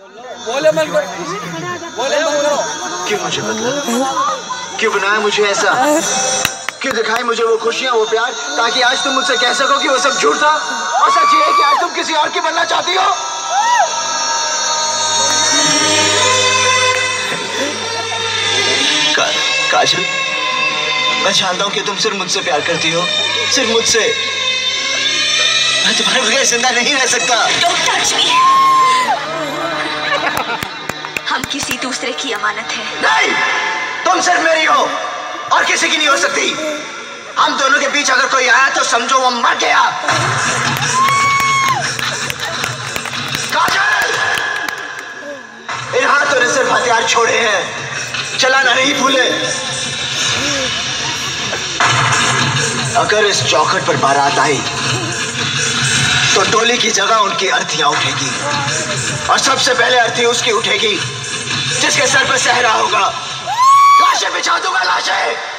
बोले मत करो, बोले मत करो। क्यों मुझे बदला? क्यों बनाया मुझे ऐसा? क्यों दिखाई मुझे वो खुशियां, वो प्यार, ताकि आज तुम मुझसे कह सको कि वो सब झूठ था और सच ये है कि आज तुम किसी और की बनना चाहती हो? काजल, मैं जानता हूं कि तुम सिर्फ मुझसे प्यार करती हो, सिर्फ मुझसे। मैं तुम्हारे बगैर जिंदा नहीं रह सकता। Don't touch me. हम किसी दूसरे की अमानत है। नहीं, तुम सिर्फ मेरी हो और किसी की नहीं हो सकती। हम दोनों के बीच अगर कोई आया तो समझो वो मर गया। काजल, इन हाथों ने सिर्फ हथियार छोड़े हैं, चलाना नहीं भूले। अगर इस चौखट पर बारात आई तो टोली की जगह उनकी अर्थियां उठेगी और सबसे पहले अर्थी उसकी उठेगी जिसके सर पर सहरा होगा। लाशें बिछा दूंगा, लाशें।